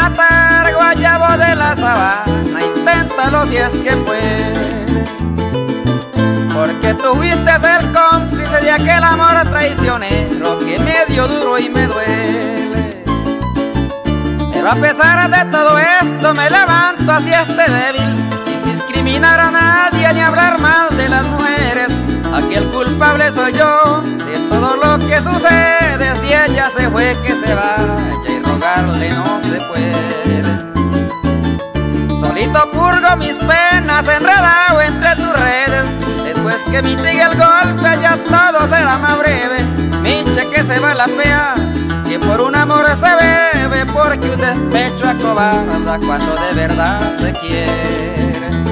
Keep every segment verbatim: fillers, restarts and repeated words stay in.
matar, guayabo de la sabana, inténtalo si es que puedes. Porque tú fuiste el cómplice de aquel amor traicionero que me dio duro y me duele. Pero a pesar de todo esto me levanto hacia este débil, sin discriminar a nadie ni hablar mal de las mujeres. Aquí el culpable soy yo de todo lo que sucede. Si ella se fue, que se vaya y rogarle no se puede. Solito purgo mis penas enredado entre tus redes. Después que mitigue el golpe ya todo será más breve. Miche que se va la fea, que por un amor se bebe, porque un despecho acobarda cuando de verdad se quiere.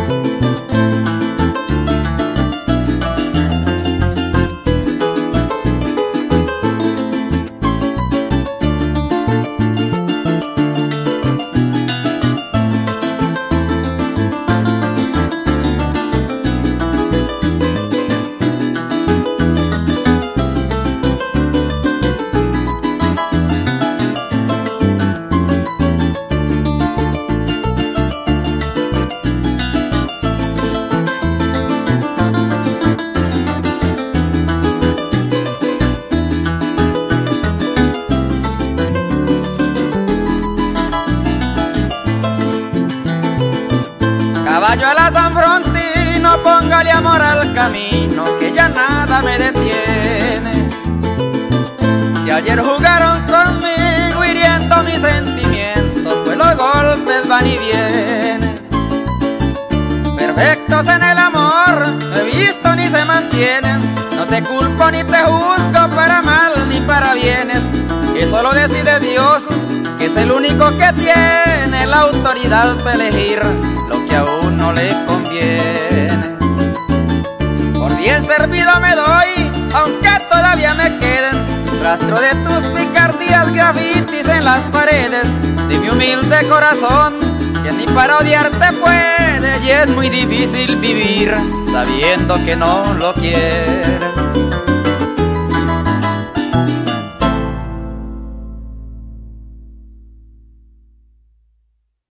Caballo a la San Frontino, póngale amor al camino, que ya nada me detiene. Si ayer jugaron conmigo hiriendo mis sentimientos, pues los golpes van y vienen. Perfectos en el amor, no he visto ni se mantienen. No te culpo ni te juzgo para mal ni para bienes. Eso lo decide Dios, que es el único que tiene la autoridad para elegir lo que a uno le conviene. Por bien servido me doy, aunque todavía me queden rastro de tus picardías, grafitis en las paredes de mi humilde corazón, que ni para odiarte puede, y es muy difícil vivir sabiendo que no lo quieres.